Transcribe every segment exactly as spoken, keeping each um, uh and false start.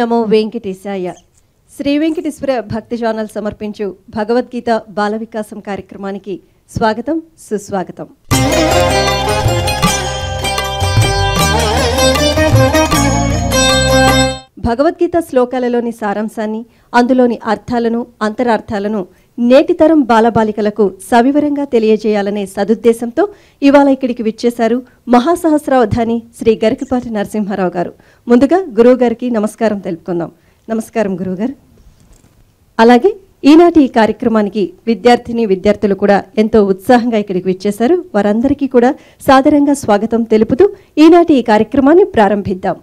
నమో వెంకటేశాయ. శ్రీ వెంకటేశ్వర భక్తి ఛానల్ సమర్పించు భగవద్గీత బాలవికాసం కార్యక్రమానికి స్వాగతం, సుస్వాగతం. భగవద్గీత శ్లోకాలలోని సారాంశాన్ని, అందులోని అర్థాలను, అంతరార్థాలను నేటి తరం బాలబాలికలకు సవివరంగా తెలియజేయాలనే సదుద్దేశంతో ఇవాళ ఇక్కడికి విచ్చేశారు మహాసహస్రావధాని శ్రీ గరికపాటి నరసింహారావు గారు. ముందుగా గురువు గారికి నమస్కారం తెలుపుకుందాం. నమస్కారం గురువుగారు. అలాగే ఈనాటి ఈ కార్యక్రమానికి విద్యార్థిని విద్యార్థులు కూడా ఎంతో ఉత్సాహంగా ఇక్కడికి విచ్చేశారు. వారందరికీ కూడా సాదరంగా స్వాగతం తెలుపుతూ ఈనాటి ఈ కార్యక్రమాన్ని ప్రారంభిద్దాం.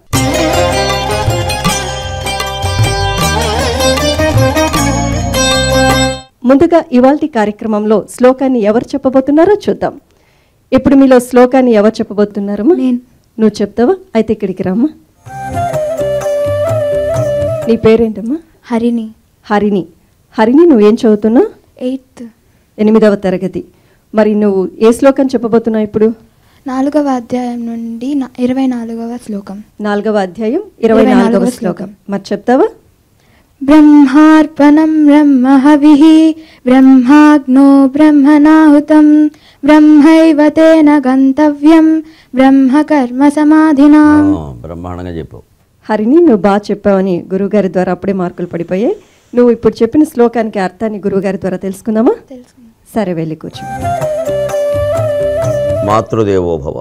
ముందుగా ఇవాల్టి కార్యక్రమంలో శ్లోకాన్ని ఎవరు చెప్పబోతున్నారో చూద్దాం. ఇప్పుడు మీలో శ్లోకాన్ని ఎవరు చెప్పబోతున్నారమ్మా? నువ్వు చెప్తావా? అయితే ఇక్కడికి రామ్మా. నీ పేరేంటమ్మా? హరిణి. హరిణి. హరిణి, నువ్వేం చదువుతున్నావు? ఎయిత్, ఎనిమిదవ తరగతి. మరి నువ్వు ఏ శ్లోకం చెప్పబోతున్నావు ఇప్పుడు? నాలుగవ అధ్యాయం నుండి ఇరవై నాలుగవ శ్లోకం. నాలుగవ అధ్యాయం ఇరవై నాలుగవ శ్లోకం. మరి చెప్తావా? బ్రహ్మార్పణం బ్రహ్మ హవిః బ్రహ్మాగ్నో బ్రహ్మణాహుతం బ్రహ్మైవ తేన గంతవ్యం బ్రహ్మ కర్మ సమాధినా. బ్రహ్మాండంగా చెప్పు హరిని. నువ్వు బాగా చెప్పావని గురువుగారి ద్వారా అప్పుడే మార్కులు పడిపోయాయి. నువ్వు ఇప్పుడు చెప్పిన శ్లోకానికి అర్థాన్ని గురువుగారి ద్వారా తెలుసుకుందామా? సరే, వెళ్ళి కూర్చో. మాతృదేవోభవ.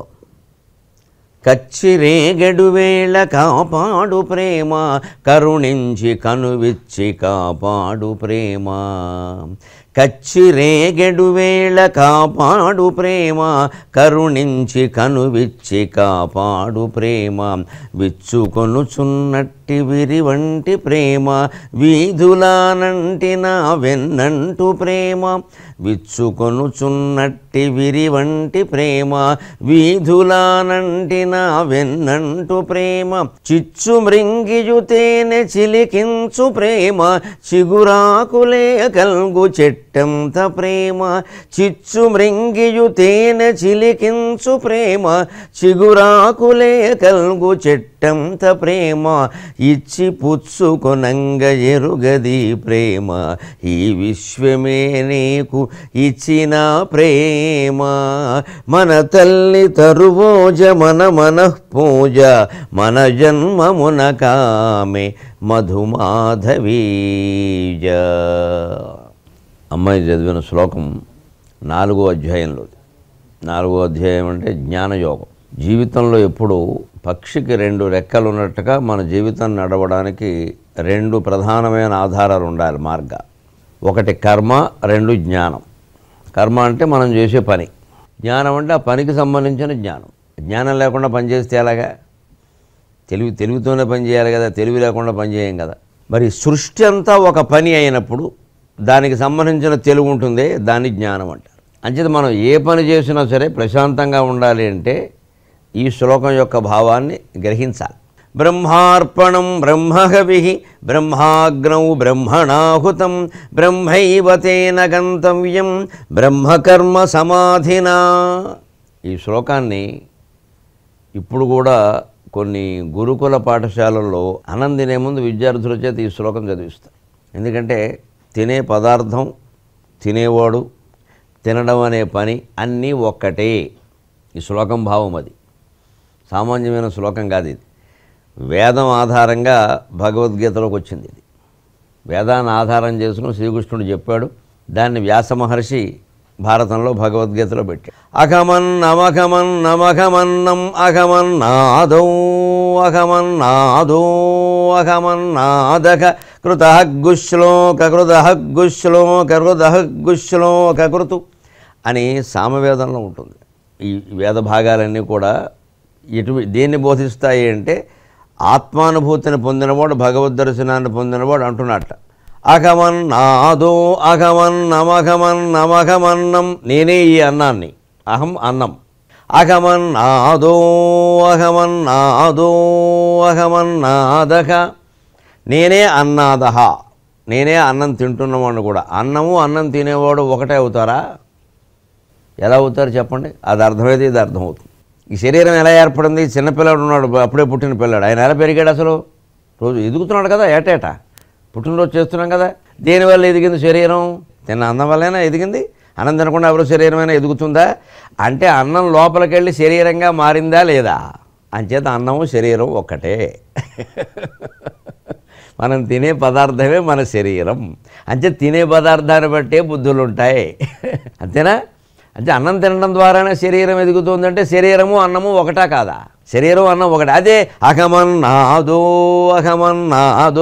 కచ్చిరేగడు వేళ కాపాడు ప్రేమ, కరుణించి కనువిచ్చి కాపాడు ప్రేమ. కచ్చిరేగడు వేళ కాపాడు ప్రేమ, కరుణించి కనువిచ్చి కాపాడు ప్రేమ. విచ్చుకొనుచున్నట్టి విరి వంటి ప్రేమ, వీధులానంటి నా వెన్నంటు ప్రేమ. విచ్చుకొనుచున్నట్టి విరి వంటి ప్రేమ, వీధులానంటి నా వెన్నంటు ప్రేమ. చిచ్చు మృంగియుతేనె చిలికించు ప్రేమ, చిగురాకులే కల్గు చెట్టంత ప్రేమ. చిచ్చు మృంగియుతేనె చిలికించు ప్రేమ, చిగురాకులే కల్గు చెట్టంత ప్రేమ. ఇచ్చి పుచ్చుకొనంగ ఎరుగది ప్రేమ, ఈ విశ్వమే నీకు ఇచ్చిన ప్రేమ. మన తల్లి తరువోజ మన మనఃపూజ, మన జన్మమున కామె మధుమాధవీజ. అమ్మాయి చదివిన శ్లోకం నాలుగో అధ్యాయంలో. నాలుగో అధ్యాయం అంటే జ్ఞానయోగం. జీవితంలో ఎప్పుడు పక్షికి రెండు రెక్కలు ఉన్నట్టుగా మన జీవితం నడవడానికి రెండు ప్రధానమైన ఆధారాలు ఉండాలి, మార్గ. ఒకటి కర్మ, రెండు జ్ఞానం. కర్మ అంటే మనం చేసే పని, జ్ఞానం అంటే ఆ పనికి సంబంధించిన జ్ఞానం. జ్ఞానం లేకుండా పని చేస్తే ఎలాగా? తెలివి తెలివితోనే పని చేయాలి కదా, తెలివి లేకుండా పని చేయం కదా. మరి సృష్టి అంతా ఒక పని అయినప్పుడు దానికి సంబంధించిన తెలివి ఉంటుంది, దాన్ని జ్ఞానం అంటారు. అంచేత మనం ఏ పని చేసినా సరే ప్రశాంతంగా ఉండాలి అంటే ఈ శ్లోకం యొక్క భావాన్ని గ్రహించాలి. బ్రహ్మార్పణం బ్రహ్మహవిః బ్రహ్మాగ్నౌ బ్రహ్మణాహుతం బ్రహ్మైవ తేన గంతవ్యం బ్రహ్మకర్మ సమాధినా. ఈ శ్లోకాన్ని ఇప్పుడు కూడా కొన్ని గురుకుల పాఠశాలల్లో అన్నం తినే ముందు విద్యార్థుల చేత ఈ శ్లోకం చదివిస్తారు. ఎందుకంటే తినే పదార్థం, తినేవాడు, తినడం అనే పని అన్నీ ఒక్కటే. ఈ శ్లోకం భావం అది సామాన్యమైన శ్లోకం కాదు. ఇది వేదం ఆధారంగా భగవద్గీతలోకి వచ్చింది. ఇది వేదాన్ని ఆధారం చేసుకుని శ్రీకృష్ణుడు చెప్పాడు. దాన్ని వ్యాస మహర్షి భారతంలో భగవద్గీతలో పెట్టాడు. అఘమన్నమఘమన్నమఘమన్నం అఘమన్నాదో అఘమన్నాదో అఘమన్నాదక కృతహగ్గుశ్లోక కృతహగ్గుశ్లోక కృతహగ్గుశ్లోక కృతు అని సామవేదంలో ఉంటుంది. ఈ వేద భాగాలన్నీ కూడా ఎటు దేన్ని బోధిస్తాయి అంటే ఆత్మానుభూతిని పొందినవాడు, భగవద్ దర్శనాన్ని పొందినవాడు అంటున్నట్ట. అఘమన్నాదో అఘమన్నమఘమన్నమఘమన్నం, నేనే ఈ అన్నాన్ని, అహం అన్నం. అఘమన్నాదో అఘమన్నాదో అఘమన్నాదక, నేనే అన్నాదహ, నేనే అన్నం తింటున్నవాడు కూడా. అన్నము అన్నం తినేవాడు ఒకటే అవుతారా? ఎలా అవుతారు చెప్పండి? అది అర్థమైతే ఇది అర్థమవుతుంది. ఈ శరీరం ఎలా ఏర్పడింది? చిన్నపిల్లాడు ఉన్నాడు, అప్పుడే పుట్టిన పిల్లాడు, ఆయన ఎలా పెరిగాడు? అసలు రోజు ఎదుగుతున్నాడు కదా, ఏటేటా పుట్టినరోజు చేస్తున్నాం కదా. దేనివల్ల ఎదిగింది శరీరం? తిన్న అన్నం వల్లైనా ఎదిగింది. అన్నం తినకుండా ఎవరు శరీరమైనా ఎదుగుతుందా? అంటే అన్నం లోపలికి వెళ్ళి శరీరంగా మారిందా లేదా? అంచేత అన్నము శరీరం ఒక్కటే. మనం తినే పదార్థమే మన శరీరం. అంటే తినే పదార్థాన్ని బట్టే బుద్ధులు ఉంటాయి. అంతేనా? అంటే అన్నం తినడం ద్వారానే శరీరం ఎదుగుతుందంటే శరీరము అన్నము ఒకటా కాదా? శరీరం అన్నం ఒకటి. అదే అహమన్నాదో అహమన్నాదో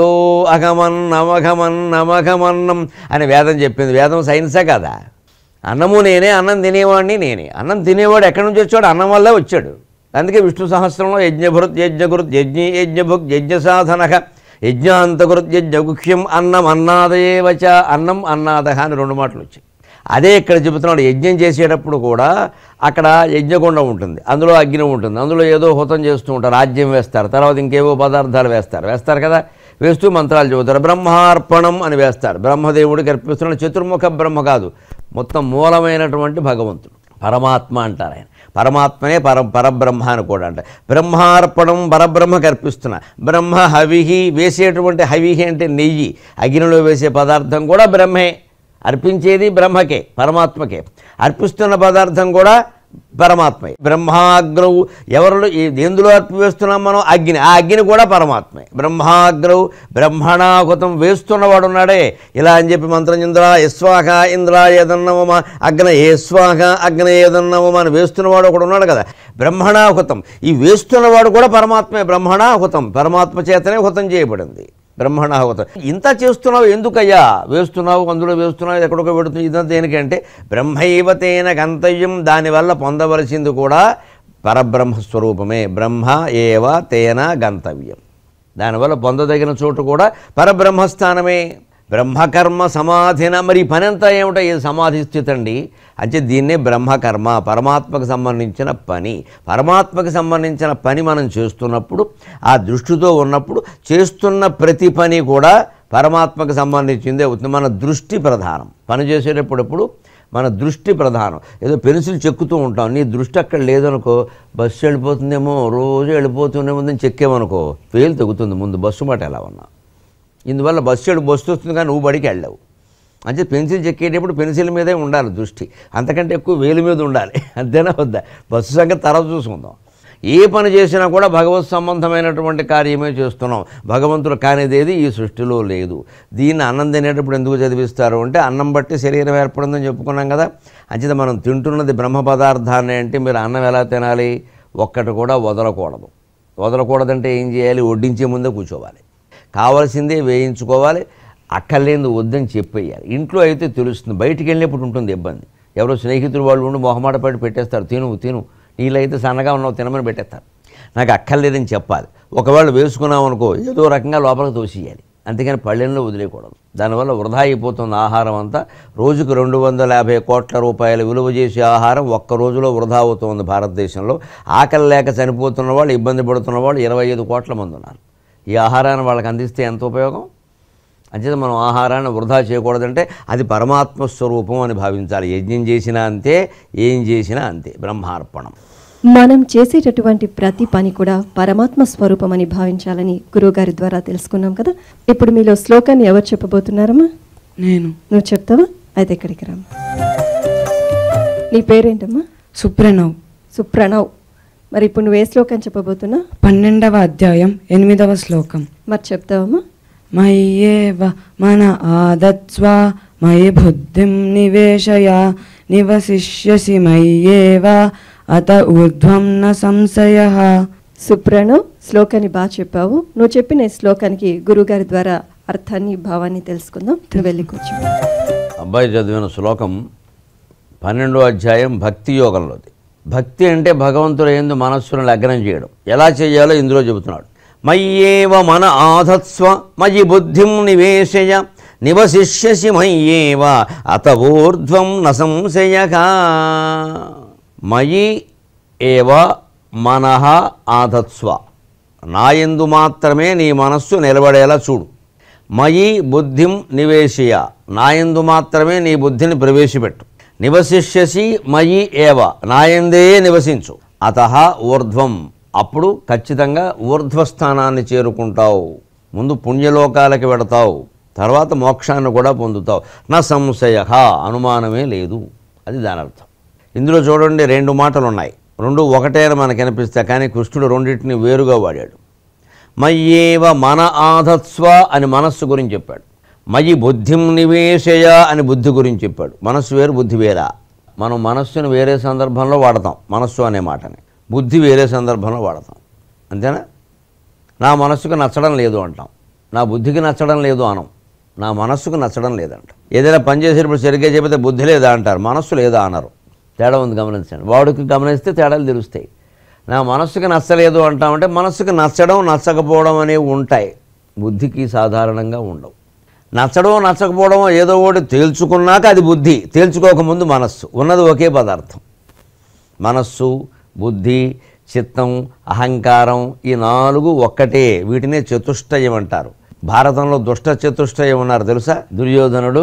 అహమన్నమఘమన్నమఘమన్నం అని వేదం చెప్పింది. వేదం సైన్సే కాదా? అన్నము నేనే, అన్నం తినేవాడిని నేనే. అన్నం తినేవాడు ఎక్కడి నుంచి వచ్చాడు? అన్నం వల్లే వచ్చాడు. అందుకే విష్ణు సహస్రంలో యజ్ఞభృత్ యజ్ఞగురుత్ యజ్ఞి యజ్ఞభుక్ యజ్ఞ సాధనక యజ్ఞాంతకృత్ యజ్ఞగుఖ్యం అన్నం అన్నాదయేవచ. అన్నం అన్నాదహ అని రెండు మాటలు వచ్చాయి. అదే ఇక్కడ చెబుతున్నాడు. యజ్ఞం చేసేటప్పుడు కూడా అక్కడ యజ్ఞగుండం ఉంటుంది, అందులో అగ్ని ఉంటుంది, అందులో ఏదో హుతం చేస్తూ ఉంటారు, రాజ్యం వేస్తారు, తర్వాత ఇంకేవో పదార్థాలు వేస్తారు వేస్తారు కదా. వేస్తూ మంత్రాలు చెబుతారు. బ్రహ్మార్పణం అని వేస్తారు. బ్రహ్మదేవుడికి అర్పిస్తున్నాడు. చతుర్ముఖ బ్రహ్మ కాదు, మొత్తం మూలమైనటువంటి భగవంతుడు, పరమాత్మ అంటారు ఆయన. పరమాత్మనే పర పరబ్రహ్మ అని కూడా అంటారు. బ్రహ్మార్పణం పరబ్రహ్మకి అర్పిస్తున్నా. బ్రహ్మ హవిహి, వేసేటువంటి హవిహి అంటే నెయ్యి, అగ్నిలో వేసే పదార్థం కూడా బ్రహ్మే. అర్పించేది బ్రహ్మకే, పరమాత్మకే. అర్పిస్తున్న పదార్థం కూడా పరమాత్మే. బ్రహ్మాగ్రవు ఎవరిలో ఎందులో అర్పివేస్తున్నాం మనం? అగ్ని. ఆ అగ్ని కూడా పరమాత్మే. బ్రహ్మాగ్రవు బ్రహ్మణాహుతం వేస్తున్నవాడు ఉన్నాడే. ఇలా అని చెప్పి మంత్రం ఇంద్ర యస్వాహ ఇంద్ర ఏదన్నవమ అగ్న ఏ స్వాహ అగ్న ఏదన్నవమ అని వేస్తున్నవాడు ఒకడు ఉన్నాడు కదా, బ్రహ్మణాహుతం. ఈ వేస్తున్నవాడు కూడా పరమాత్మే. బ్రహ్మణాహుతం పరమాత్మ చేతనే హుతం చేయబడింది. బ్రహ్మణాహుతం. ఇంత చేస్తున్నావు ఎందుకయ్యా? వేస్తున్నావు, అందులో వేస్తున్నావు, ఎక్కడికో పెడుతుంది. ఇదంతా దేనికంటే బ్రహ్మైవ తేన గంతవ్యం, దానివల్ల పొందవలసింది కూడా పరబ్రహ్మస్వరూపమే. బ్రహ్మ ఏవ తేన గంతవ్యం, దానివల్ల పొందదగిన చోటు కూడా పరబ్రహ్మస్థానమే. బ్రహ్మకర్మ సమాధిన. మరి పని అంతా ఏమిటో? ఇది సమాధి స్థితి అండి. అంటే దీన్నే బ్రహ్మకర్మ, పరమాత్మకు సంబంధించిన పని. పరమాత్మకు సంబంధించిన పని మనం చేస్తున్నప్పుడు, ఆ దృష్టితో ఉన్నప్పుడు చేస్తున్న ప్రతి పని కూడా పరమాత్మకు సంబంధించిందే అవుతుంది. మన దృష్టి ప్రధానం. పని చేసేటప్పుడప్పుడు మన దృష్టి ప్రధానం. ఏదో పెన్సిల్ చెక్కుతూ ఉంటాం, నీ దృష్టి అక్కడ లేదనుకో, బస్సు వెళ్ళిపోతుందేమో, రోజు వెళ్ళిపోతుందేమో చెక్కేమనుకో, ఫెయిల్ తెగుతుంది ముందు బస్సు మాట ఎలా ఉన్నా. ఇందువల్ల బస్సు వెళ్ళి బస్సు వస్తుంది కానీ నువ్వు బడికి వెళ్ళావు. అంటే పెన్సిల్ చెక్కేటప్పుడు పెన్సిల్ మీదే ఉండాలి దృష్టి, అంతకంటే ఎక్కువ వేలు మీద ఉండాలి. అంతేనా వద్దా? బస్సు సంగతి తర్వాత చూసుకుందాం. ఏ పని చేసినా కూడా భగవత్ సంబంధమైనటువంటి కార్యమే చేస్తున్నాం. భగవంతుడు కానిదేది ఈ సృష్టిలో లేదు. దీన్ని అన్నం తినేటప్పుడు ఎందుకు చదివిస్తారు అంటే అన్నం బట్టి శరీరం ఏర్పడిందని చెప్పుకున్నాం కదా. అంచేత మనం తింటున్నది బ్రహ్మ పదార్థాన్ని. అంటే మీరు అన్నం ఎలా తినాలి? ఒక్కటి కూడా వదలకూడదు. వదలకూడదంటే ఏం చేయాలి? వడ్డించే ముందే కూర్చోవాలి, కావాల్సిందే వేయించుకోవాలి, అక్కర్లేంది వద్దని చెప్పేయాలి. ఇంట్లో అయితే తెలుస్తుంది, బయటికి వెళ్ళినప్పుడు ఉంటుంది ఇబ్బంది. ఎవరో స్నేహితులు వాళ్ళు ఉండి మొహమాట పడి పెట్టేస్తారు, తిను తిను, నీళ్ళైతే సన్నగా ఉన్నావు తినమని పెట్టేస్తారు. నాకు అక్కర్లేదని చెప్పాలి. ఒకవేళ వేసుకున్నాం అనుకో, ఏదో రకంగా లోపలికి తోసేయాలి, అంతేకాని పళ్ళెంలో వదిలేయకూడదు. దానివల్ల వృధా అయిపోతుంది ఆహారం అంతా. రోజుకు రెండు వందల యాభై కోట్ల రూపాయల విలువ చేసే ఆహారం ఒక్క రోజులో వృధా అవుతుంది భారతదేశంలో. ఆకలి లేక చనిపోతున్న వాళ్ళు, ఇబ్బంది పడుతున్న వాళ్ళు ఇరవై ఐదు కోట్ల మంది ఉన్నారు. ఈ ఆహారాన్ని వాళ్ళకి అందిస్తే ఎంత ఉపయోగం? అంచేత మనం ఆహారాన్ని వృధా చేయకూడదంటే అది పరమాత్మ స్వరూపం అని భావించాలి. యజ్ఞం చేసినా అంతే, ఏం చేసినా అంతే. బ్రహ్మార్పణం. మనం చేసేటటువంటి ప్రతి పని కూడా పరమాత్మ స్వరూపం అని భావించాలని గురువుగారి ద్వారా తెలుసుకున్నాం కదా. ఇప్పుడు మీలో శ్లోకాన్ని ఎవరు చెప్పబోతున్నారమ్మా? నేను. నువ్వు చెప్తావా? అయితే ఇక్కడికి రామ్మా. నీ పేరేంటమ్మా? సుప్రణవ్. సుప్రణవ్. మరి ఇప్పుడు నువ్వు ఏ శ్లోకం చెప్పబోతున్నా? పన్నెండవ అధ్యాయం ఎనిమిదవ శ్లోకం. మరి చెప్తావమ్మా? మయ్యేవ మన ఆదత్స్వ మయి బుద్ధిం నివేశయ నివసిష్యసి మయ్యేవ అత ఊర్ధ్వం న సంశయః. సుప్రణవ్, శ్లోకాన్ని బాగా చెప్పావు. నువ్వు చెప్పిన ఈ శ్లోకానికి గురువుగారి ద్వారా అర్థాన్ని, భావాన్ని తెలుసుకుందాం. నువ్వు వెళ్ళి కూర్చో. అబ్బాయి చదివిన శ్లోకం పన్నెండో అధ్యాయం భక్తి యోగంలోది. భక్తి అంటే భగవంతుడు యందు మనస్సును లగ్నం చేయడం. ఎలా చేయాలో ఇందులో చెబుతున్నాడు. మయ్యేవ మన ఆధత్స్వ మయి బుద్ధిం నివేశయ నివసిష్యసి మయ్యేవ అత ఊర్ధ్వం న సంశయః. మయి ఏవ మనః ఆధత్స్వ, నాయందు మాత్రమే నీ మనస్సు నిలబడేలా చూడు. మయి బుద్ధిం నివేశయ, నాయందు మాత్రమే నీ బుద్ధిని ప్రవేశపెట్టు. నివసిష్యసి మయి ఏవ, నాయందే నివసించు. అతః ఊర్ధ్వం, అప్పుడు ఖచ్చితంగా ఊర్ధ్వస్థానాన్ని చేరుకుంటావు. ముందు పుణ్యలోకాలకి వెడతావు, తర్వాత మోక్షాన్ని కూడా పొందుతావు. నా సంశయ, అనుమానమే లేదు, అది దాని అర్థం. ఇందులో చూడండి రెండు మాటలు ఉన్నాయి, రెండు ఒకటే అని మనకు అనిపిస్తాయి, కానీ కృష్ణుడు రెండింటిని వేరుగా వాడాడు. మయ్యేవ మన ఆధత్స్వ అని మనస్సు గురించి చెప్పాడు, మయి బుద్ధిం నివేశయ అని బుద్ధి గురించి చెప్పాడు. మనస్సు వేరు, బుద్ధి వేరా. మనం మనస్సును వేరే సందర్భంలో వాడతాం, మనస్సు అనే మాటని, బుద్ధి వేరే సందర్భంలో వాడతాం, అంతేనా? నా మనస్సుకు నచ్చడం లేదు అంటాం, నా బుద్ధికి నచ్చడం లేదు అనం, నా మనస్సుకు నచ్చడం లేదంట. ఏదైనా పని చేసేటప్పుడు సరిగ్గా చెబితే బుద్ధి లేదా అంటారు, మనస్సు లేదా అనరు. తేడా ఉంది, గమనించండి. వాడికి గమనిస్తే తేడాలు తెలుస్తాయి. నా మనస్సుకి నచ్చలేదు అంటామంటే మనస్సుకి నచ్చడం నచ్చకపోవడం అనేవి ఉంటాయి, బుద్ధికి సాధారణంగా ఉండవు. నచ్చడం నచ్చకపోవడం ఏదో ఒకటి తేల్చుకున్నాక అది బుద్ధి, తేల్చుకోకముందు మనస్సు. ఉన్నది ఒకే పదార్థం. మనస్సు, బుద్ధి, చిత్తం, అహంకారం, ఈ నాలుగు ఒక్కటే. వీటినే చతుష్టయం అంటారు. భారతంలో దుష్ట చతుష్టయం ఉన్నారు తెలుసా? దుర్యోధనుడు,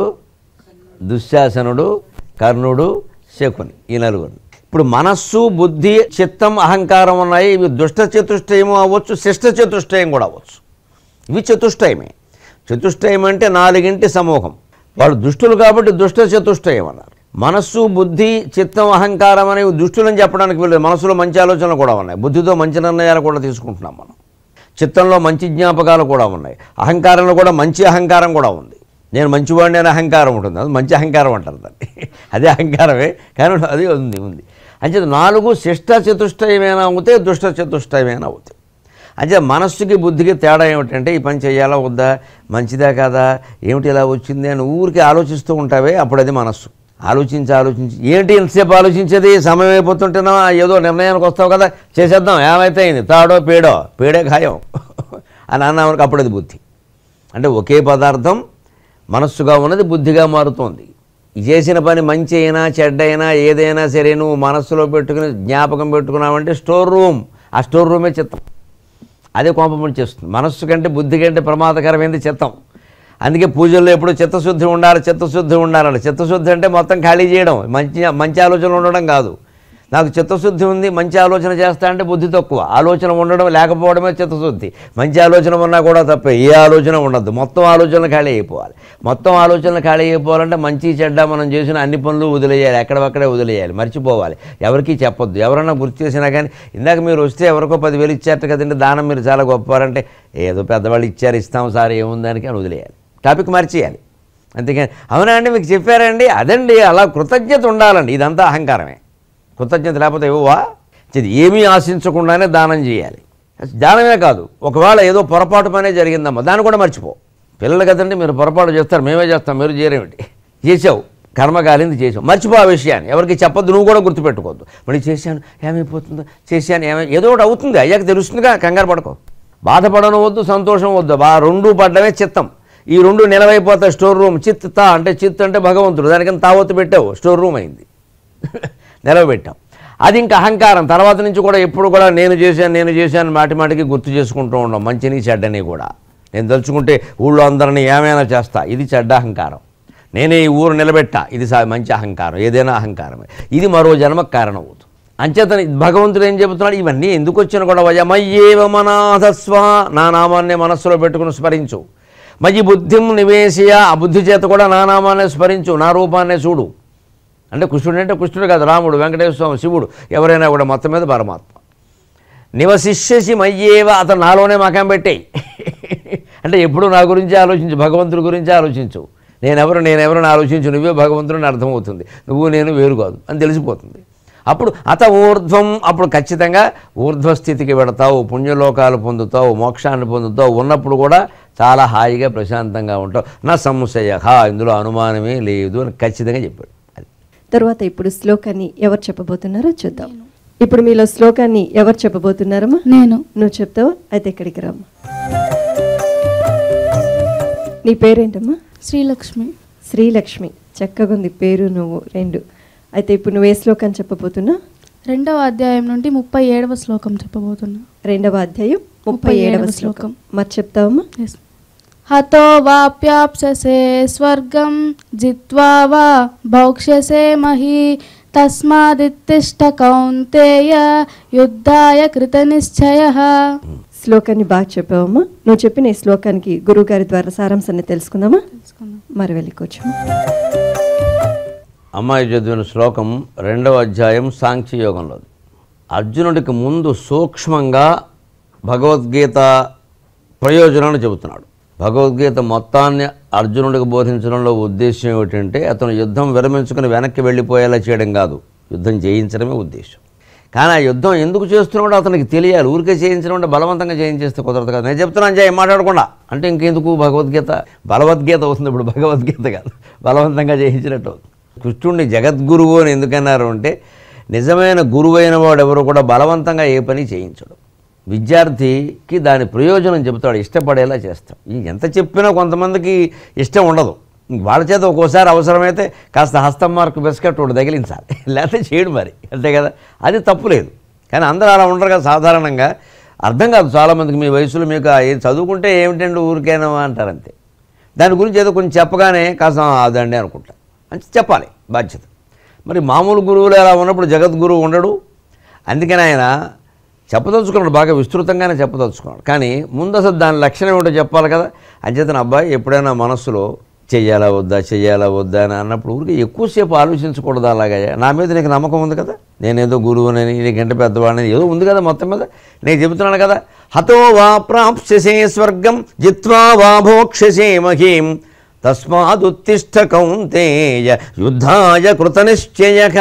దుశ్శాసనుడు, కర్ణుడు, శకుని, ఈ నలుగురు. ఇప్పుడు మనస్సు, బుద్ధి, చిత్తం, అహంకారం ఉన్నాయి. ఇవి దుష్ట చతుష్టయం అవ్వచ్చు, శిష్ట చతుష్టయం కూడా అవ్వచ్చు. ఇవి చతుష్టయమే. చతుష్టయం అంటే నాలుగింటి సమూహం. వాళ్ళు దుష్టులు కాబట్టి దుష్ట చతుష్టయం అన్నారు. మనస్సు, బుద్ధి, చిత్తం, అహంకారం అనేవి దుష్టులని చెప్పడానికి వీళ్ళు. మనసులో మంచి ఆలోచనలు కూడా ఉన్నాయి, బుద్ధితో మంచి నిర్ణయాలు కూడా తీసుకుంటున్నాం మనం. చిత్తంలో మంచి జ్ఞాపకాలు కూడా ఉన్నాయి, అహంకారంలో కూడా మంచి అహంకారం కూడా ఉంది. నేను మంచివాడిని అనే అహంకారం ఉంటుంది, అది మంచి అహంకారం అంటారు దాన్ని. అదే అహంకారమే, కానీ అది ఉంది ఉంది అంటే నాలుగు శిష్ట చతుష్టయమైనా అవుతాయి, దుష్ట చతుష్టయమైనా అవుతాయి. అంటే మనస్సుకి బుద్ధికి తేడా ఏమిటంటే, ఈ పని చేయాలా వద్దా, మంచిదా కాదా, ఏమిటి ఇలా వచ్చింది అని ఊరికి ఆలోచిస్తూ ఉంటావే, అప్పుడు అది మనస్సు. ఆలోచించి ఆలోచించి ఏంటి ఎంతసేపు ఆలోచించేది, సమయం అయిపోతుంటేనా ఏదో నిర్ణయానికి వస్తావు కదా, చేసేద్దాం, ఏమైతే అయింది, తాడో పేడో, పేడే ఖాయం అని అన్నామనుకు అప్పుడు అది బుద్ధి. అంటే ఒకే పదార్థం మనస్సుగా ఉన్నది బుద్ధిగా మారుతోంది. చేసిన పని మంచి అయినా చెడ్డైనా ఏదైనా సరే నువ్వు మనస్సులో పెట్టుకుని జ్ఞాపకం పెట్టుకున్నావంటే స్టోర్ రూమ్, ఆ స్టోర్ రూమే చిత్తం. అదే కోపం చేస్తుంది. మనస్సు కంటే బుద్ధి కంటే ప్రమాదకరమైనది చిత్తం. అందుకే పూజల్లో ఎప్పుడు చిత్తశుద్ధి ఉండాలి, చిత్తశుద్ధి ఉండాలని. చిత్తశుద్ధి అంటే మొత్తం ఖాళీ చేయడం, మంచి మంచి ఆలోచనలు ఉండడం కాదు. నాకు చిత్తశుద్ధి ఉంది, మంచి ఆలోచన చేస్తా అంటే బుద్ధి తక్కువ. ఆలోచన ఉండడం లేకపోవడమే చిత్తశుద్ధి. మంచి ఆలోచన ఉన్నా కూడా తప్పే, ఏ ఆలోచన ఉండద్దు, మొత్తం ఆలోచనలు ఖాళీ అయిపోవాలి. మొత్తం ఆలోచనలు ఖాళీ అయిపోవాలంటే మంచి చెడ్డ మనం చేసిన అన్ని పనులు వదిలేయాలి, ఎక్కడక్కడే వదిలేయాలి, మర్చిపోవాలి, ఎవరికీ చెప్పొద్దు. ఎవరన్నా గుర్తు చేసినా కానీ, ఇందాక మీరు వస్తే ఎవరికో పదివేలు ఇచ్చారట కదండి, దానం మీరు చాలా గొప్పవారంటే, ఏదో పెద్దవాళ్ళు ఇచ్చారు ఇస్తాం సార్ ఏముందానికి అని వదిలేయాలి, టాపిక్ మార్చేయాలి. అంతేకాని అవునా అండి మీకు చెప్పారండి, అదండి అలా కృతజ్ఞత ఉండాలండి. ఇదంతా అహంకారమే. కృతజ్ఞత లేకపోతే ఇవ్వవా? ఏమీ ఆశించకుండానే దానం చేయాలి. దానమే కాదు, ఒకవేళ ఏదో పొరపాటు పనే జరిగిందమ్మా, దాన్ని కూడా మర్చిపో. పిల్లలు కదండి, మీరు పొరపాటు చేస్తారు, మేమే చేస్తాం, మీరు చేయరేమిటి, చేసావు, కర్మ కాలింది చేసావు, మర్చిపో ఆ విషయాన్ని, ఎవరికి చెప్పొద్దు, నువ్వు కూడా గుర్తుపెట్టుకోవద్దు. మళ్ళీ చేశాను ఏమైపోతుందో, చేశాను ఏమై ఏదో ఒకటి అవుతుంది, అయ్యాక తెలుస్తుందిగా, కంగారు పడుకో. బాధపడను వద్దు, సంతోషం వద్దు, బా రెండు పడ్డమే చిత్తం. ఈ రెండు నిలవైపోతాయి. స్టోర్ రూమ్, చిత్ తా అంటే చిత్ అంటే భగవంతుడు, దానికని తావత్తు పెట్టావు, స్టోర్ రూమ్ అయింది, నిలవబెట్టాం. అది ఇంకా అహంకారం. తర్వాత నుంచి కూడా ఎప్పుడు కూడా నేను చేశాను నేను చేశాను మాటి మాటికి గుర్తు చేసుకుంటూ ఉన్నాం, మంచిని చెడ్డని కూడా. నేను తలుచుకుంటే ఊళ్ళో అందరినీ ఏమైనా చేస్తా, ఇది చెడ్డ అహంకారం. నేనే ఈ ఊరు నిలబెట్టా, ఇది మంచి అహంకారం. ఏదైనా అహంకారమే, ఇది మరో జన్మకు కారణం అవుతుంది. అంచేతని భగవంతుడు ఏం చెబుతున్నాడు, ఇవన్నీ ఎందుకు వచ్చిన కూడా వయమయ్యేవ మనాధస్వ, నా నామాన్ని మనస్సులో పెట్టుకుని స్మరించు. మయి బుద్ధిం నివేశయ, ఆ బుద్ధి చేత కూడా నా నామాన్ని స్మరించు, నా రూపాన్నే చూడు. అంటే కృష్ణుడు అంటే కృష్ణుడు కాదు, రాముడు, వెంకటేశ్వర స్వామి, శివుడు, ఎవరైనా కూడా మొత్తం మీద పరమాత్మ. నివశిష్యసి మయ్యేవ, అతను నాలోనే మకాం పెట్టేయి. అంటే ఎప్పుడు నా గురించి ఆలోచించు, భగవంతుడి గురించి ఆలోచించు. నేనెవరు నేనెవరు ఆలోచించు, నువ్వే భగవంతుడిని అర్థమవుతుంది, నువ్వు నేను వేరు కాదు అని తెలిసిపోతుంది. అప్పుడు అత ఊర్ధ్వం, అప్పుడు ఖచ్చితంగా ఊర్ధ్వస్థితికి వెడతావు, పుణ్యలోకాలు పొందుతావు, మోక్షాన్ని పొందుతావు. ఉన్నప్పుడు కూడా చాలా హాయిగా ప్రశాంతంగా ఉంటావు. నా సంశయ, ఇందులో అనుమానమే లేదు అని ఖచ్చితంగా చెప్పాడు. తరువాత ఇప్పుడు శ్లోకాన్ని ఎవరు చెప్పబోతున్నారో చూద్దాం. ఇప్పుడు మీలో శ్లోకాన్ని ఎవరు చెప్పబోతున్నారమ్మా? నేను. నువ్వు చెప్తావా? అయితే ఇక్కడికి రామ్మా. నీ పేరేంటమ్మా? శ్రీలక్ష్మి. శ్రీలక్ష్మి, చక్కగా ఉంది పేరు, నువ్వు రెండు. అయితే ఇప్పుడు నువ్వు ఏ శ్లోకాన్ని చెప్పబోతున్నా? రెండవ అధ్యాయం నుండి ముప్పై ఏడవ శ్లోకం చెప్పబోతున్నా. రెండవ అధ్యాయం ముప్పై ఏడవ శ్లోకం మరి చెప్తావమ్మా? హతో వాప్యాప్ససే స్వర్గం జిత్వా వా భౌక్ష్యసే మహీ తస్మాదిత్తిష్ట కౌంతేయ యుద్ధాయ కృత నిశ్చయః. శ్లోకాన్ని బాగా చెప్పావమ్మా. నువ్వు చెప్పిన ఈ శ్లోకానికి గురువు గారి ద్వారా సారాంశాన్ని తెలుసుకుందామా? మరి వెళ్ళి కూర్చోము. అమ్మాయి చదివిన శ్లోకం రెండవ అధ్యాయం సాంఖ్య యోగంలో. అర్జునుడికి ముందు సూక్ష్మంగా భగవద్గీత ప్రయోజనాన్ని చెబుతున్నాడు. భగవద్గీత మొత్తాన్ని అర్జునుడికి బోధించడంలో ఉద్దేశం ఏమిటంటే అతను యుద్ధం విరమించుకుని వెనక్కి వెళ్ళిపోయేలా చేయడం కాదు, యుద్ధం చేయించడమే ఉద్దేశం. కానీ ఆ యుద్ధం ఎందుకు చేస్తున్నాడో అతనికి తెలియాలి. ఊరికే చేయించడం అంటే బలవంతంగా చేయించేస్తే కుదరదు కదా. నేను చెప్తున్నాను చేయి మాట్లాడకుండా అంటే ఇంకెందుకు భగవద్గీత బలవద్గీత అవుతుంది. ఇప్పుడు భగవద్గీత కాదు, బలవంతంగా చేయించినట్టు అవుతుంది. కృష్ణుడిని జగద్గురువు అని ఎందుకన్నారు అంటే నిజమైన గురువైన వాడు ఎవరు కూడా బలవంతంగా ఏ పని చేయించడు. విద్యార్థికి దాని ప్రయోజనం చెబుతాడు, ఇష్టపడేలా చేస్తాడు. ఎంత చెప్పినా కొంతమందికి ఇష్టం ఉండదు. వాళ్ళ చేత ఒక్కోసారి అవసరమైతే కాస్త హస్తం మార్కు బిస్కెట్ ఒకటి తగిలించాలి, లేకపోతే చేయడు మరి, అంతే కదా. అది తప్పు లేదు. కానీ అందరూ అలా ఉండరు కదా. సాధారణంగా అర్థం కాదు చాలామందికి. మీ వయసులో మీకు ఏం చదువుకుంటే ఏమిటండి ఊరికేనా అంటారు, అంతే. దాని గురించి ఏదో కొంచెం చెప్పగానే కాస్త అదండి అనుకుంటా అని చెప్పాలి, బాధ్యత. మరి మామూలు గురువులు అలా ఉన్నప్పుడు జగద్గురువు ఉండడు. అందుకని ఆయన చెప్పదలుచుకున్నాడు, బాగా విస్తృతంగానే చెప్పదలుచుకున్నాడు. కానీ ముందు అసలు దాని లక్షణం ఏమిటో చెప్పాలి కదా. అంచేతన అబ్బాయి ఎప్పుడైనా మనస్సులో చెయ్యాలా వద్దా చెయ్యాలా వద్దా అని అన్నప్పుడు ఊరికి ఎక్కువసేపు ఆలోచించకూడదు. అలాగే నా మీద నీకు నమ్మకం ఉంది కదా, నేనేదో గురువునని నీకంటే పెద్దవాడిని ఏదో ఉంది కదా, మొత్తం మీద నేను చెబుతున్నాను కదా. హతో వా ప్రాప్స్యసే స్వర్గం జిత్వా వా భోక్ష్యసే మహీం తస్మాదుత్తిష్ఠ కౌంతేయ యుద్ధాయ కృతనిశ్చయక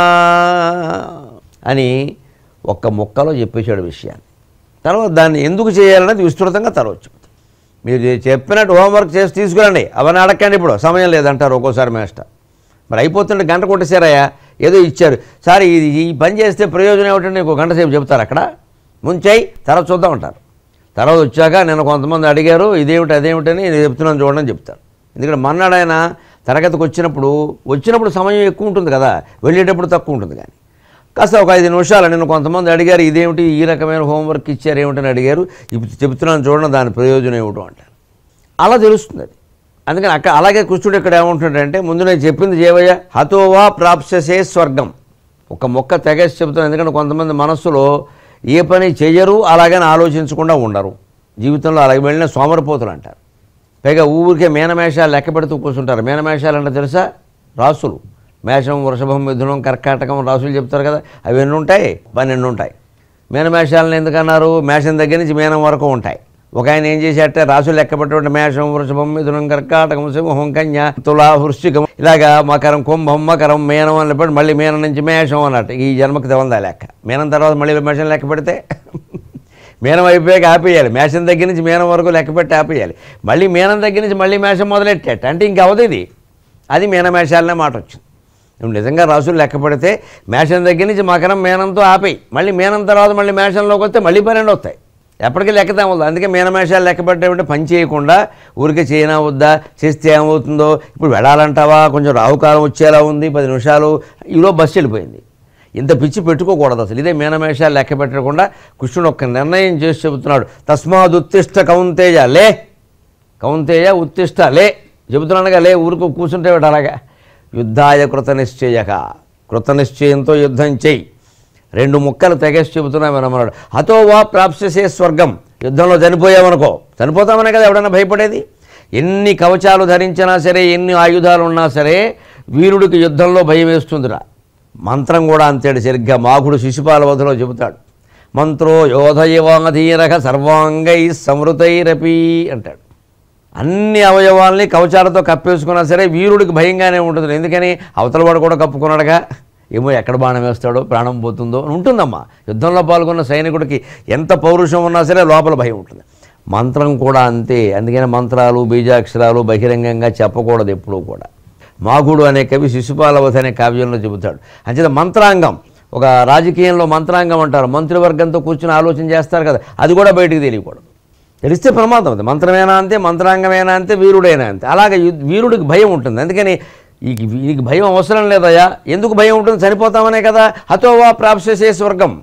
అని ఒక్క ముక్కలో చెప్పేశాడు విషయాన్ని. తర్వాత దాన్ని ఎందుకు చేయాలనేది విస్తృతంగా తర్వాత చెప్తాను. మీరు చెప్పినట్టు హోంవర్క్ చేసి తీసుకురండి, అవన్నీ అడగండి, ఇప్పుడు సమయం లేదంటారు ఒక్కోసారి మాస్టర్. మరి అయిపోతుంటే గంట కొట్టేశారయ్యా, ఏదో ఇచ్చారు సార్, ఇది ఈ పని చేస్తే ప్రయోజనం ఏమిటంటే ఒక గంట సేపు చెప్తారు. అక్కడ ముంచాయి తర్వాత చూద్దాం అంటారు. తర్వాత వచ్చాక నేను కొంతమంది అడిగారు ఇదేమిటి అదేమిటని నేను చెప్తున్నాను చూడండి చెప్తారు. ఎందుకంటే మన్నాడు ఆయన తరగతికి వచ్చినప్పుడు వచ్చినప్పుడు సమయం ఎక్కువ ఉంటుంది కదా, వెళ్ళేటప్పుడు తక్కువ ఉంటుంది. కానీ కాస్త ఒక ఐదు నిమిషాలు నేను కొంతమంది అడిగారు ఇదేమిటి ఈ రకమైన హోంవర్క్ ఇచ్చారు ఏమిటని అడిగారు, ఇప్పుడు చెప్తున్నాను చూడండి దాని ప్రయోజనం ఏమిటో అంటారు. అలా తెలుస్తుంది అది. అందుకని అక్కడ అలాగే కృష్ణుడు ఇక్కడ ఏమంటున్నాడంటే ముందు నేను చెప్పింది చేయవయ్య, హతోవా ప్రాప్స్యసే స్వర్గం. ఒక మొక్క తెగేసి చెబుతున్నాను. ఎందుకంటే కొంతమంది మనస్సులో ఏ పని చెయ్యరు, అలాగని ఆలోచించకుండా ఉండరు. జీవితంలో అలాగే వెళ్ళిన సోమరిపోతులు అంటారు. పైగా ఊరికే మేనమేషాలు లెక్క పెడుతూ కూర్చుంటారు. మేనమేషాలు అంటే తెలుసా, రాసులు. మేషం వృషభం మిథునం కర్కాటకం రాసులు చెప్తారు కదా, అవి ఎన్ని ఉంటాయి, పన్నెండు ఉంటాయి. మేనమేషాలను ఎందుకన్నారు, మేషం దగ్గర నుంచి మేనం వరకు ఉంటాయి. ఒక ఆయన ఏం చేసేటే రాసులు లెక్క పెట్టే మేషం వృషభం మిథునం కర్కాటకం సింహం కన్య తులా వృశ్చికం ఇలాగా మకరం కుంభం మకరం మేనం అని పెట్టి మళ్ళీ మేనం నుంచి మేషం అన్నట్టు ఈ జన్మకి తెవందా లెక్క. మేనం తర్వాత మళ్ళీ మేషం లెక్క పెడితే మేనం అయిపోయాక ఆపేయాలి. మేషం దగ్గర నుంచి మేనం వరకు లెక్క పెట్టి ఆపేయాలి. మళ్ళీ మేనం దగ్గర నుంచి మళ్ళీ మేషం మొదలెట్టేట అంటే ఇంకవదు ఇది. అది మేనమేషాలనే మాట వచ్చింది. నువ్వు నిజంగా రాసులు లెక్క పెడితే మేషం దగ్గర నుంచి మకరం మేనంతో ఆపేయి, మళ్ళీ మేనం తర్వాత మళ్ళీ మేషంలోకి వస్తే మళ్ళీ పన్నెండు వస్తాయి. ఎప్పటికీ లెక్కతే అవుతుంది. అందుకే మేనమేషాలు లెక్క పెట్టేమంటే పని చేయకుండా ఊరికే చేయనా వద్దా, చేస్తే ఏమవుతుందో, ఇప్పుడు వెళ్ళాలంటావా, కొంచెం రాహుకాలం వచ్చేలా ఉంది, పది నిమిషాలు ఈలో బస్సు వెళ్ళిపోయింది. ఇంత పిచ్చి పెట్టుకోకూడదు అసలు. ఇదే మేనమేషాలు లెక్క పెట్టకుండా కృష్ణుడు ఒక్క నిర్ణయం చేసి చెబుతున్నాడు. తస్మాద్ ఉత్తిష్ట కౌంతేయ లే, కౌంతేయ ఉత్తిష్ట లే చెబుతున్నానుగా, లే ఊరికి కూర్చుంటే అలాగా. యుద్ధాయ కృతనిశ్చయక, కృతనిశ్చయంతో యుద్ధం చేయి. రెండు ముక్కలు తెగేసి చెబుతున్నామన్నాడు. హతో వా ప్రాప్స్యసే స్వర్గం, యుద్ధంలో చనిపోయామనుకో, చనిపోతామనే కదా ఎవడన్నా భయపడేది. ఎన్ని కవచాలు ధరించినా సరే, ఎన్ని ఆయుధాలు ఉన్నా సరే వీరుడికి యుద్ధంలో భయం వేస్తుందిరా. మంత్రం కూడా అంతేడు. సరిగ్గా మాఘుడు శిశుపాల వధలో చెబుతాడు, మంత్రో యోధయవాధీరక సర్వాంగై సమృతైరపి అంటాడు. అన్ని అవయవాల్ని కవచాలతో కప్పేసుకున్నా సరే వీరుడికి భయంగానే ఉంటుంది. ఎందుకని అవతల వాడు కూడా కప్పుకున్నాడుగా, ఏమో ఎక్కడ బాణం వేస్తాడో, ప్రాణం పోతుందో ఉంటుందమ్మా. యుద్ధంలో పాల్గొన్న సైనికుడికి ఎంత పౌరుషం ఉన్నా సరే లోపల భయం ఉంటుంది. మంత్రం కూడా అంతే. అందుకని మంత్రాలు బీజాక్షరాలు బహిరంగంగా చెప్పకూడదు ఎప్పుడూ కూడా. మాఘుడు అనే కవి శిశుపాలవధి అనే కావ్యంలో చెబుతాడు. అంచేత మంత్రాంగం, ఒక రాజకీయంలో మంత్రాంగం అంటారు, మంత్రివర్గంతో కూర్చుని ఆలోచన చేస్తారు కదా, అది కూడా బయటికి తెలియకూడదు. తెలిస్తే ప్రమాదం అది. మంత్రమేనా అంతే, మంత్రాంగమేనా అంతే, వీరుడైనా అంతే. అలాగే వీరుడికి భయం ఉంటుంది. అందుకని ఈ వీరికి భయం అవసరం లేదయా. ఎందుకు భయం ఉంటుంది, చనిపోతామనే కదా. హతోవా ప్రాప్స్యసే స్వర్గం,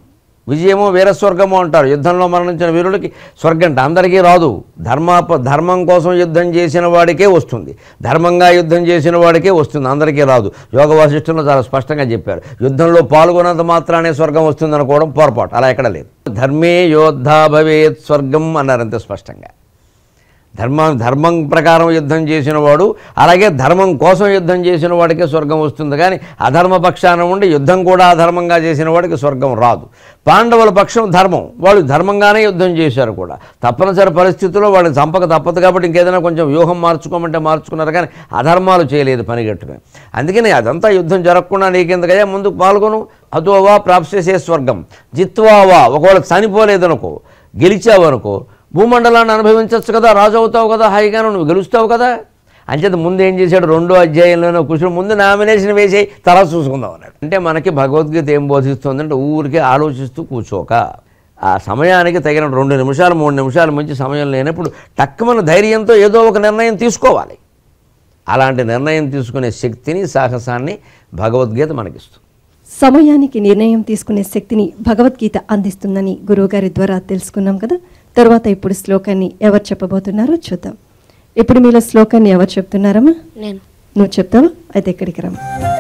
విజయమో వీరస్వర్గమో అంటారు. యుద్ధంలో మరణించిన వీరులకి స్వర్గం అంటే అందరికీ రాదు. ధర్మాప ధర్మం కోసం యుద్ధం చేసిన వాడికే వస్తుంది, ధర్మంగా యుద్ధం చేసిన వాడికే వస్తుంది, అందరికీ రాదు. యోగ వాసిష్ఠంలో చాలా స్పష్టంగా చెప్పారు, యుద్ధంలో పాల్గొన్నంత మాత్రానే స్వర్గం వస్తుంది అనుకోవడం పొరపాటు, అలా ఎక్కడ లేదు. ధర్మే యోద్ధా భవేత్ స్వర్గం అన్నారు అంతే స్పష్టంగా. ధర్మం ధర్మం ప్రకారం యుద్ధం చేసిన వాడు, అలాగే ధర్మం కోసం యుద్ధం చేసిన వాడికే స్వర్గం వస్తుంది. కానీ అధర్మ పక్షాన ఉండి యుద్ధం కూడా అధర్మంగా చేసిన వాడికి స్వర్గం రాదు. పాండవుల పక్షం ధర్మం, వాళ్ళు ధర్మంగానే యుద్ధం చేశారు కూడా. తప్పనిసరి పరిస్థితుల్లో వాళ్ళని చంపక తప్పదు కాబట్టి ఇంకేదైనా కొంచెం వ్యూహం మార్చుకోమంటే మార్చుకున్నారు, కానీ అధర్మాలు చేయలేదు పనిగట్టుకుని. అందుకని అదంతా యుద్ధం జరగకుండా నీకెందుకయ్యా ముందుకు పాల్గొను. అతోవా ప్రాప్స్యసే స్వర్గం జిత్వావా, ఒకవేళ చనిపోలేదనుకో, గెలిచావనుకో, భూమండలాన్ని అనుభవించవచ్చు కదా, రాజు అవుతావు కదా, హాయిగాను నువ్వు గెలుస్తావు కదా. అంచేత ముందు ఏం చేశాడు, రెండో అధ్యాయంలోనే కూర్చొని ముందు నామినేషన్ వేసేయి, తర్వాత చూసుకుందాం అన్నాడు. అంటే మనకి భగవద్గీత ఏం బోధిస్తుందంటే ఊరికే ఆలోచిస్తూ కూర్చోక, ఆ సమయానికి తగిన రెండు నిమిషాలు మూడు నిమిషాలు మంచి సమయం లేనప్పుడు టక్కుమన ధైర్యంతో ఏదో ఒక నిర్ణయం తీసుకోవాలి. అలాంటి నిర్ణయం తీసుకునే శక్తిని సాహసాన్ని భగవద్గీత మనకిస్తుంది. సమయానికి నిర్ణయం తీసుకునే శక్తిని భగవద్గీత అందిస్తుందని గురువుగారి ద్వారా తెలుసుకున్నాం కదా. తర్వాత ఇప్పుడు శ్లోకాన్ని ఎవరు చెప్పబోతున్నారో చూద్దాం. ఇప్పుడు మీలో శ్లోకాన్ని ఎవరు చెప్తున్నారమ్మా? నేను. నువ్వు చెప్తావా? అయితే ఎక్కడికి రమ్మ.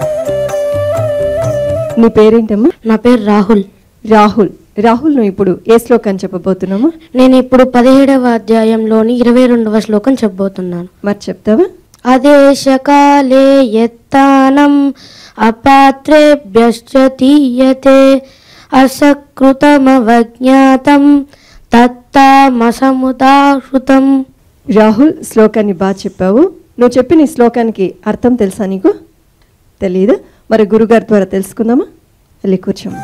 నీ పేరేంటమ్మా? నా పేరు రాహుల్. రాహుల్ రాహుల్ నువ్వు ఇప్పుడు ఏ శ్లోకాన్ని చెప్పబోతున్నామా? నేను ఇప్పుడు పదిహేడవ అధ్యాయంలోని ఇరవై రెండవ శ్లోకం చెప్పబోతున్నాను. మరి చెప్తావా? అదేశకాలే యత్తానం అపాత్రేభ్యశ్చ తీయతే అసకృతమవజ్ఞాతం తత్తామసముదాహృతం. రాహుల్ శ్లోకాన్ని బాగా చెప్పావు. నువ్వు చెప్పిన ఈ శ్లోకానికి అర్థం తెలుసా నీకు? తెలీదా? మరి గురుగారి ద్వారా తెలుసుకుందామా? వెళ్ళి కూర్చోము.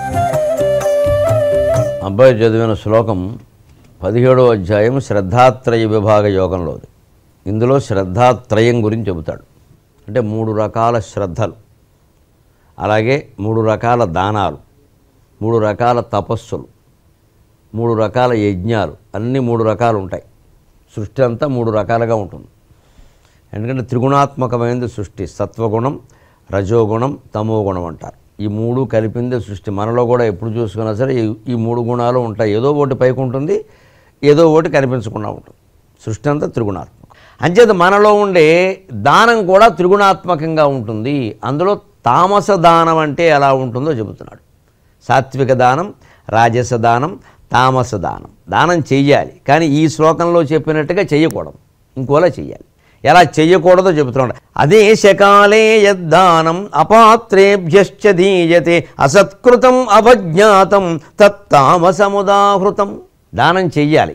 అబ్బాయి చదివిన శ్లోకం పదిహేడో అధ్యాయం శ్రద్ధాత్రయ విభాగ యోగంలోది. ఇందులో శ్రద్ధాత్రయం గురించి చెబుతాడు. అంటే మూడు రకాల శ్రద్ధలు, అలాగే మూడు రకాల దానాలు, మూడు రకాల తపస్సులు, మూడు రకాల యజ్ఞాలు, అన్నీ మూడు రకాలు ఉంటాయి. సృష్టి అంతా మూడు రకాలుగా ఉంటుంది. ఎందుకంటే త్రిగుణాత్మకమైనది సృష్టి. సత్వగుణం, రజోగుణం, తమోగుణం అంటారు. ఈ మూడు కలిపిందే సృష్టి. మనలో కూడా ఎప్పుడు చూసుకున్నా సరే ఈ మూడు గుణాలు ఉంటాయి. ఏదో ఒకటి పైకి ఉంటుంది, ఏదో ఒకటి కనిపించకుండా ఉంటుంది. సృష్టి అంతా త్రిగుణాత్మకం. అంచేత మనలో ఉండే దానం కూడా త్రిగుణాత్మకంగా ఉంటుంది. అందులో తామస దానం అంటే ఎలా ఉంటుందో చెబుతున్నాడు. సాత్విక దానం, రాజస దానం, తామస దానం. దానం చెయ్యాలి, కానీ ఈ శ్లోకంలో చెప్పినట్టుగా చెయ్యకూడదు, ఇంకోలా చెయ్యాలి. ఎలా చెయ్యకూడదో చెబుతున్నాడు. అదే శకాలే యద్దానం అపాత్రేభ్యశ్చ దీయతే అసత్కృతం అవజ్ఞాతం తత్తామసముదాహృతం. దానం చెయ్యాలి.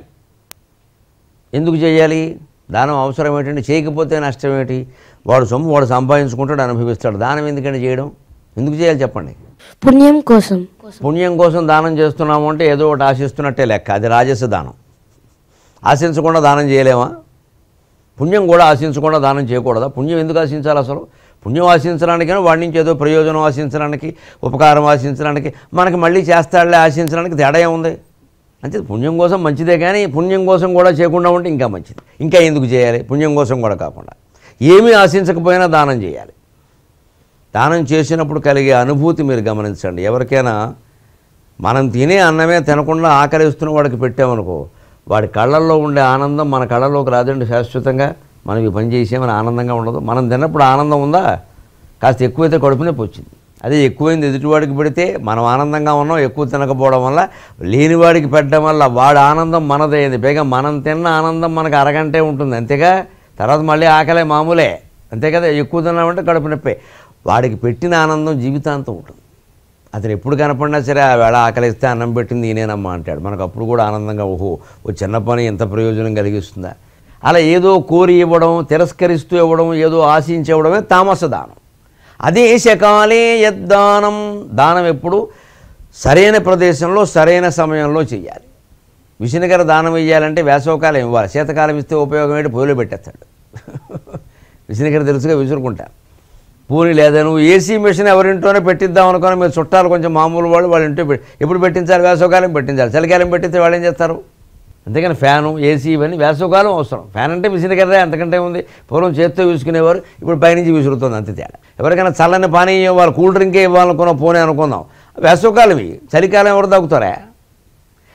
ఎందుకు చెయ్యాలి? దానం అవసరం ఏంటంటే చేయకపోతే నష్టం ఏంటి? వాడు సొమ్ము వాడు సంపాదించుకుంటాడు, అనుభవిస్తాడు. దానం ఎందుకంటే చేయడం? ఎందుకు చేయాలి చెప్పండి? పుణ్యం కోసం. పుణ్యం కోసం దానం చేస్తున్నాము అంటే ఏదో ఒకటి ఆశిస్తున్నట్టే లెక్క. అది రాజస దానం. ఆశించకుండా దానం చేయలేమా? పుణ్యం కూడా ఆశించకుండా దానం చేయకూడదా? పుణ్యం ఎందుకు ఆశించాలి అసలు? పుణ్యం ఆశించడానికైనా వాడి నుంచి ఏదో ప్రయోజనం ఆశించడానికి, ఉపకారం ఆశించడానికి, మనకి మళ్ళీ చేస్తాడులే ఆశించడానికి తేడా ఏముంది? అంతే. పుణ్యం కోసం మంచిదే, కానీ పుణ్యం కోసం కూడా చేయకుండా ఉంటే ఇంకా మంచిది. ఇంకా ఎందుకు చేయాలి? పుణ్యం కోసం కూడా కాకుండా ఏమీ ఆశించకపోయినా దానం చేయాలి. దానం చేసినప్పుడు కలిగే అనుభూతి మీరు గమనించండి. ఎవరికైనా మనం తినే అన్నమే తినకుండా ఆకలిస్తున్న వాడికి పెట్టామనుకో, వాడి కళ్ళల్లో ఉండే ఆనందం మన కళ్ళలోకి రాదండి శాశ్వతంగా. మనం ఈ పని చేసామని ఆనందంగా ఉండదు. మనం తిన్నప్పుడు ఆనందం ఉందా? కాస్త ఎక్కువైతే కడుపు నొప్పి వచ్చింది. అదే ఎక్కువైంది ఎదుటివాడికి పెడితే మనం ఆనందంగా ఉన్నాం. ఎక్కువ తినకపోవడం వల్ల, లేనివాడికి పెట్టడం వల్ల వాడి ఆనందం మనదైంది. పైగా మనం తిన్న ఆనందం మనకు అరగంటే ఉంటుంది అంతేగా. తర్వాత మళ్ళీ ఆకలే మామూలే, అంతే కదా. ఎక్కువ తిన్నామంటే కడుపు నొప్పి. వాడికి పెట్టిన ఆనందం జీవితాంతం ఉంటుంది. అతను ఎప్పుడు కనపడినా సరే ఆ వేళ ఆకలిస్తే అన్నం పెట్టింది ఈయనేనమ్మా అంటాడు. మనకు అప్పుడు కూడా ఆనందంగా, ఓహో ఓ చిన్న పని ఎంత ప్రయోజనం కలిగిస్తుందా. అలా ఏదో కోరి ఇవ్వడం, తిరస్కరిస్తూ ఇవ్వడం, ఏదో ఆశించి ఇవ్వడమే తామస దానం. అదే శకాలే యద్దానం. దానం ఎప్పుడు సరైన ప్రదేశంలో సరైన సమయంలో చెయ్యాలి. విషనికర దానం ఇవ్వాలంటే వేసవకాలం ఇవ్వాలి. శీతకాలం ఇస్తే ఉపయోగం ఏంటి? పొయ్యిలో పెట్టేస్తాడు. విషనికర తెలుసుగా విసురుకుంటారు. పూని లేదా నువ్వు ఏసీ మిషన్ ఎవరింటోనే పెట్టిద్దాం అనుకుని మీరు చుట్టాలు కొంచెం మామూలు వాళ్ళు వాళ్ళ ఇంట్లో పెట్టి ఎప్పుడు పెట్టించాలి? వేసవకాలం పెట్టించాలి. చలికాలం పెట్టిస్తే వాళ్ళు ఏం చేస్తారు? అంతేకాని ఫ్యాను, ఏసీ ఇవన్నీ వేసవకాలం అవసరం. ఫ్యాన్ అంటే విసిరికర్రే, అంతకంటే ఉంది. పూర్వం చేత్తో విసుకునేవారు, ఇప్పుడు పైనుంచి విసురుతుంది, అంతే తేడా. ఎవరికైనా చల్లని పానీయం ఇవ్వాలి, కూల్ డ్రింకే ఇవ్వాలనుకున్న పోనీ అనుకుందాం, వేసవకాలం ఇవి. చలికాలం ఎవరు తాగుతారా?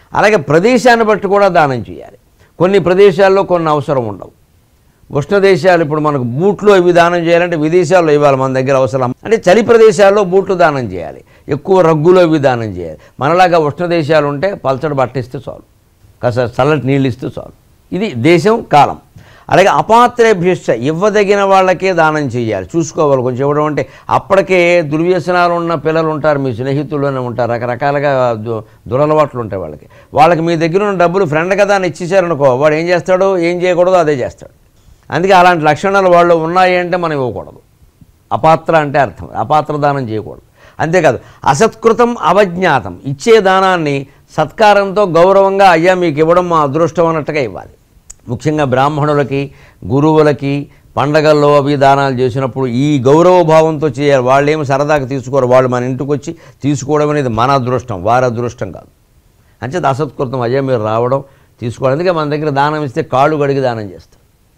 అలాగే ప్రదేశాన్ని బట్టి కూడా దానం చేయాలి. కొన్ని ప్రదేశాల్లో కొన్ని అవసరం ఉండవు. ఉష్ణ దేశాలు ఇప్పుడు మనకు బూట్లు అవి దానం చేయాలంటే విదేశాల్లో ఇవ్వాలి, మన దగ్గర అవసరం. అంటే చలి ప్రదేశాల్లో బూట్లు దానం చేయాలి, ఎక్కువ రగ్గులు అవి దానం చేయాలి. మనలాగా ఉష్ణ దేశాలు ఉంటే పల్చడి బట్ట ఇస్తే చాలు, కాస్త చల్లటి నీళ్ళు ఇస్తే చాలు. ఇది దేశం కాలం. అలాగే అపాత్రేభ్యశ్చ ఇవ్వదగిన వాళ్ళకే దానం చేయాలి, చూసుకోవాలి. కొంచెం ఇవ్వడం అంటే అప్పటికే దుర్వ్యసనాలు ఉన్న పిల్లలు ఉంటారు, మీ స్నేహితుల్లోనే ఉంటారు, రకరకాలుగా దురలవాట్లు ఉంటాయి వాళ్ళకి. వాళ్ళకి మీ దగ్గర ఉన్న డబ్బులు ఫ్రెండ్ కదా అని ఇచ్చేసారనుకో, వాడు ఏం చేస్తాడో ఏం చేయకూడదో అదే చేస్తాడు. అందుకే అలాంటి లక్షణాలు వాళ్ళు ఉన్నాయి అంటే మనం ఇవ్వకూడదు. అపాత్ర అంటే అర్థం, అపాత్ర దానం చేయకూడదు. అంతేకాదు అసత్కృతం అవజ్ఞాతం, ఇచ్చే దానాన్ని సత్కారంతో గౌరవంగా అయ్యా మీకు ఇవ్వడం మా అదృష్టం అన్నట్టుగా ఇవ్వాలి. ముఖ్యంగా బ్రాహ్మణులకి, గురువులకి పండగల్లో అవి దానాలు చేసినప్పుడు ఈ గౌరవ భావంతో చేయాలి. వాళ్ళు ఏమి సరదాగా తీసుకోరు, వాళ్ళు మన ఇంటికి వచ్చి తీసుకోవడం అనేది మన అదృష్టం, వారి అదృష్టం కాదు. అంచేత అసత్కృతం అయ్యా మీరు రావడం తీసుకోవడం. అందుకే మన దగ్గర దానం ఇస్తే కాళ్ళు గడిగి దానం చేస్తాం,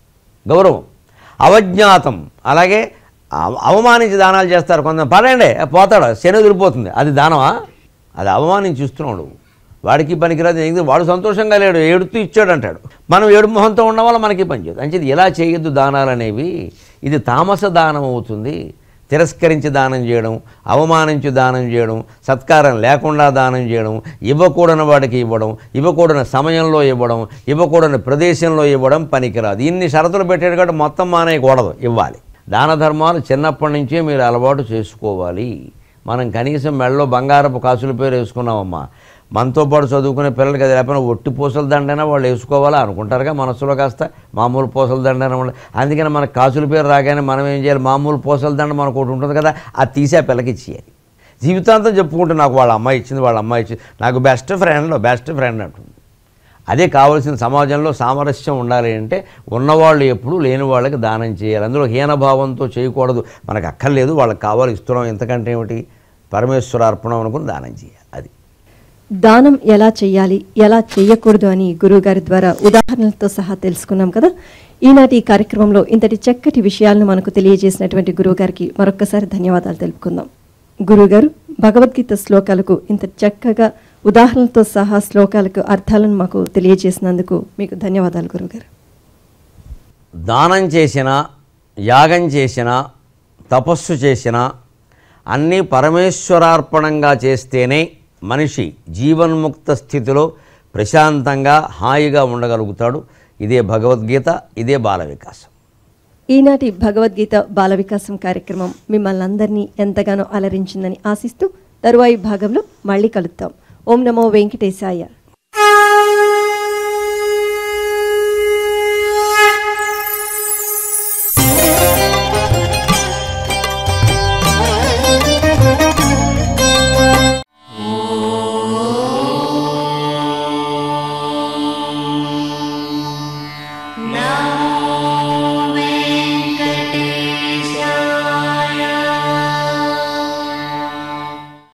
గౌరవం. అవజ్ఞాతం, అలాగే అవమానించి దానాలు చేస్తారు కొంతమంది. పడండి పోతాడు, శని వదిలిపోతుంది, అది దానమా? అది అవమానించి ఇస్తున్నాడు, వాడికి పనికిరాదు, వాడు సంతోషంగా లేడు, ఏడుతూ ఇచ్చాడు అంటాడు. మనం ఏడు మొహంతో ఉన్న వల్ల మనకి పని చేయదు. అంచేది ఇలా చేయొద్దు దానాలు అనేవి. ఇది తామస దానం అవుతుంది. తిరస్కరించి దానం చేయడం, అవమానించి దానం చేయడం, సత్కారం లేకుండా దానం చేయడం, ఇవ్వకూడని వాడికి ఇవ్వడం, ఇవ్వకూడని సమయంలో ఇవ్వడం, ఇవ్వకూడని ప్రదేశంలో ఇవ్వడం పనికిరాదు. ఇన్ని షరతులు పెట్టాడు కాబట్టి మొత్తం మానేయకూడదు, ఇవ్వాలి. దాన ధర్మాలు చిన్నప్పటి నుంచే మీరు అలవాటు చేసుకోవాలి. మనం కనీసం మెడలో బంగారపు కాసుల పేరు వేసుకున్నామమ్మా, మనతో పాటు చదువుకునే పిల్లలకి అది లేకపోయినా ఒట్టి పూసల దండైనా వాళ్ళు వేసుకోవాలా అనుకుంటారుగా మనసులో, కాస్త మామూలు పూసల దండైనా వాళ్ళు. అందుకని మనకు కాసుల పేరు రాగానే మనం ఏం చేయాలి, మామూలు పూసల దండ మనకు ఒకటి ఉంటుంది కదా, అది తీసి ఆ పిల్లకి ఇచ్చేయాలి. జీవితాంతం చెప్పుకుంటే నాకు వాళ్ళ అమ్మాయి ఇచ్చింది, వాళ్ళ అమ్మాయి ఇచ్చింది, నాకు బెస్ట్ ఫ్రెండ్ బెస్ట్ ఫ్రెండ్ అంటుంది. అదే కావాల్సిన. సమాజంలో సామరస్యం ఉండాలి అంటే ఉన్నవాళ్ళు ఎప్పుడు లేని వాళ్ళకి దానం చేయాలి. అందులో హీనభావంతో చేయకూడదు. మనకు అక్కర్లేదు, వాళ్ళకి కావాలి, ఇస్తున్నాం, ఎంతకంటే ఏమిటి, పరమేశ్వర అర్పణం అనుకుని దానం చేయాలి. అది దానం ఎలా చేయాలి, ఎలా చేయకూడదు అని గురువుగారి ద్వారా ఉదాహరణలతో సహా తెలుసుకున్నాం కదా. ఈనాటి ఈ కార్యక్రమంలో ఇంతటి చక్కటి విషయాలను మనకు తెలియజేసినటువంటి గురువుగారికి మరొక్కసారి ధన్యవాదాలు తెలుపుకుందాం. గురువుగారు భగవద్గీత శ్లోకాలకు ఇంత చక్కగా ఉదాహరణలతో సహా శ్లోకాలకు అర్థాలను మాకు తెలియజేసినందుకు మీకు ధన్యవాదాలు గురువుగారు. దానం చేసినా, యాగం చేసినా, తపస్సు చేసినా అన్నీ పరమేశ్వరార్పణంగా చేస్తేనే మనిషి జీవన్ముక్త స్థితిలో ప్రశాంతంగా హాయిగా ఉండగలుగుతాడు. ఇదే భగవద్గీత, ఇదే బాల వికాసం. ఈనాటి భగవద్గీత బాల వికాసం కార్యక్రమం మిమ్మల్ని అందరినీ ఎంతగానో అలరించిందని ఆశిస్తూ తరువాయి భాగంలో మళ్ళీ కలుద్దాం. ఓం నమో వెంకటేశాయ.